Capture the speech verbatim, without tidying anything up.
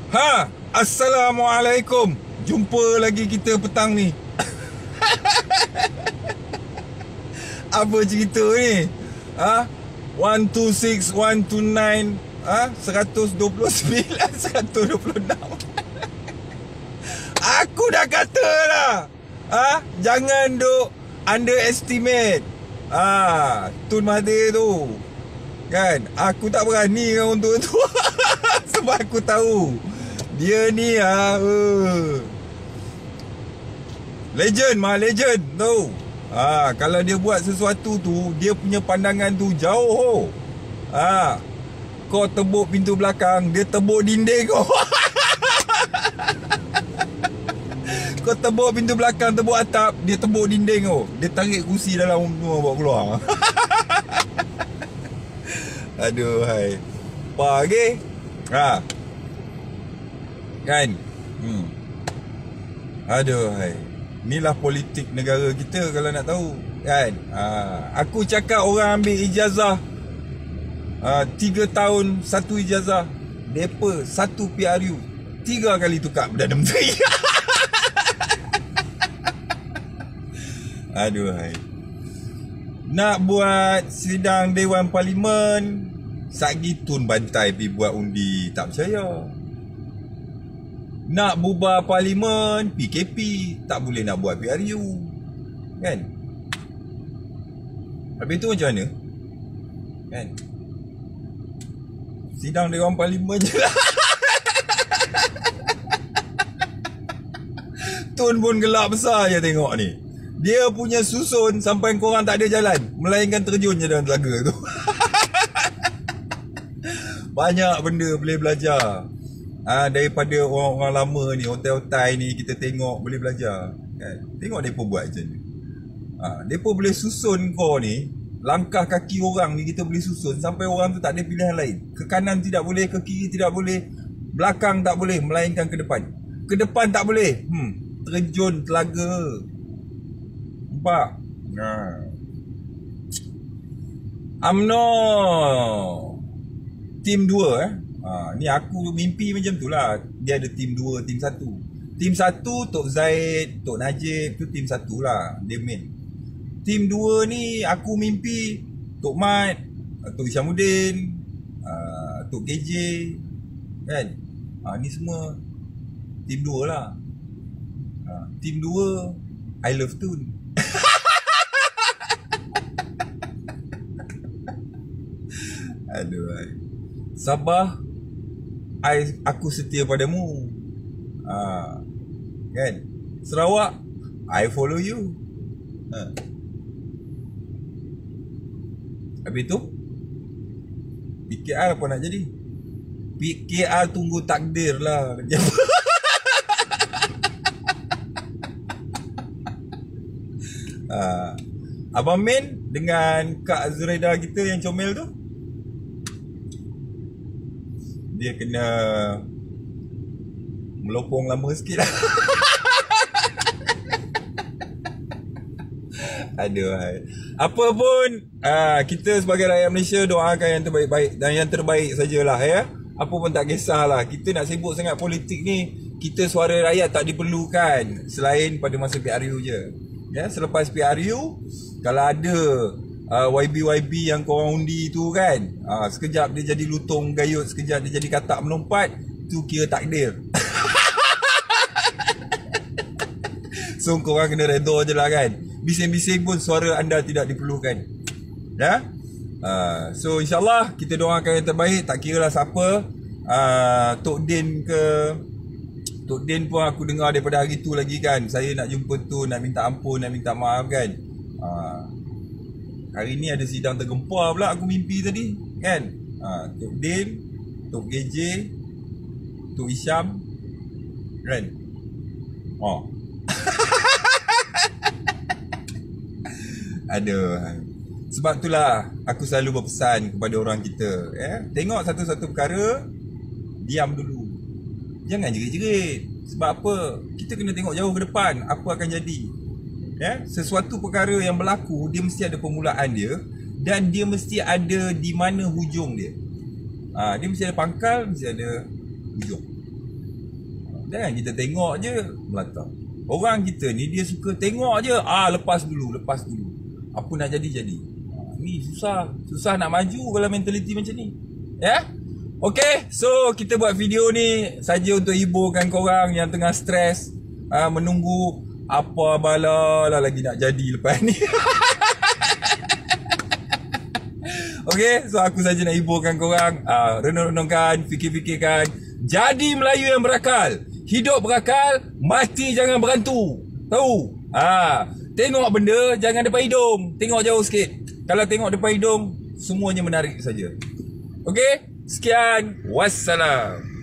Ha, Assalamualaikum. Jumpa lagi kita petang ni. Apa cerita ni? Ha? one two six, one two nine, ha? one two nine, one two enam. Aku dah kata lah. Ha? Jangan duk underestimate. Ha, Tun Mahathir tu. Kan? Aku tak berani dengan untuk tu. Sebab aku tahu dia ni ha, uh, legend mah legend tu. Ha, kalau dia buat sesuatu tu, dia punya pandangan tu jauh. Ha, kau tebuk pintu belakang, dia tebuk dinding kau. Kau tebuk pintu belakang, tebuk atap, dia tebuk dinding kau. Dia tarik kursi dalam rumah bawa keluar. Aduh hai. Pagi. Ha. Kan? Hmm. Aduh hai. Inilah politik negara kita kalau nak tahu. Kan? Ha. Aku cakap orang ambil ijazah ha, tiga tahun satu ijazah. Depa satu P R U. Tiga kali tukar Perdana Menteri. Aduh hai. Nak buat sidang Dewan Parlimen, Satgi Tun bantai pergi buat undi, tak percaya. Nak bubar Parlimen, P K P, tak boleh nak buat P R U. Kan? Habis tu macam mana? Kan? Sidang Dewan Parlimen je lah. Tun pun gelap besar je tengok ni. Dia punya susun sampai korang tak ada jalan, melainkan terjun je dalam telaga tu. Banyak benda boleh belajar ha, daripada orang-orang lama ni, otai-otai ni, kita tengok boleh belajar kan? Tengok mereka buat macam ni ha, mereka boleh susun kau ni, langkah kaki orang ni kita boleh susun sampai orang tu tak ada pilihan lain. Ke kanan tidak boleh, ke kiri tidak boleh, belakang tak boleh, melainkan ke depan. Ke depan tak boleh, hmm, terjun telaga. Nampak? Ha. UMNO Tim dua eh. Ha, ni aku mimpi macam tu lah. Dia ada tim dua, tim satu. Tim satu Tok Zaid, Tok Najib, tu tim satu lah, dia main. Tim dua ni aku mimpi Tok Mat, Tok Isyamuddin, uh, Tok K J kan. Ha, ni semua tim dua lah. Ha, tim dua I Love Tun. Aduh. Sabah, I, aku setia padamu. Ha, kan? Sarawak, I follow you. Ha. Habis tu P K R apa nak jadi? P K R tunggu takdir lah. ha. Abang Min dengan Kak Zuraida kita yang comel tu, dia kena melopong lama sikit lah. Aduh. Apa pun aa, kita sebagai rakyat Malaysia doakan yang terbaik-baik dan yang terbaik sajalah ya. Apa pun tak kisahlah. Kita nak sibuk sangat politik ni, kita suara rakyat tak diperlukan selain pada masa P R U je. Ya, selepas P R U kalau ada Uh, Y B Y B yang korang undi tu kan, uh, sekejap dia jadi lutung gayut, sekejap dia jadi katak melompat, tu kira takdir. So korang kena redha je lah kan. Bising-bising pun suara anda tidak diperlukan. Ya. uh, So insyaAllah kita doakan yang terbaik. Tak kira lah siapa, uh, Tok Din ke, Tok Din pun aku dengar daripada hari tu lagi kan, saya nak jumpa tu, nak minta ampun, nak minta maaf kan. uh, Hari ni ada sidang tergempar pula aku mimpi tadi kan. Ha, Tok Din, Tok K J, Tok Isyam kan. Oh. Aduh. Sebab itulah aku selalu berpesan kepada orang kita, eh, tengok satu-satu perkara, diam dulu. Jangan jerit-jerit. Sebab apa? Kita kena tengok jauh ke depan apa akan jadi. Ya, sesuatu perkara yang berlaku, dia mesti ada permulaan dia dan dia mesti ada di mana hujung dia. Ha, dia mesti ada pangkal, mesti ada hujung. Jangan kita tengok je melata. Orang kita ni dia suka tengok je, ah lepas dulu, lepas dulu. Apa nak jadi jadi. Ni susah, susah nak maju kalau mentaliti macam ni. Ya? Okay, so kita buat video ni saja untuk hiburkan korang yang tengah stres, ah, menunggu apa bala lah lagi nak jadi lepas ni. Okay, so aku saja nak hiburkan korang, uh, renung-renungkan, fikir-fikirkan. Jadi Melayu yang berakal. Hidup berakal, mati jangan berantu. Tahu? Ha, tengok benda jangan depan hidung. Tengok jauh sikit. Kalau tengok depan hidung, semuanya menarik saja. Okay, sekian. Wassalam.